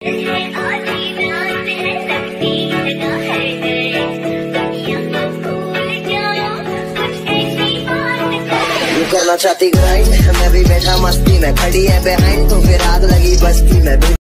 करना चाहती ग्राइंड, मैं भी बैठा मस्ती में, खड़ी है बिहाइंड तो फिर आग लगी बस्ती में।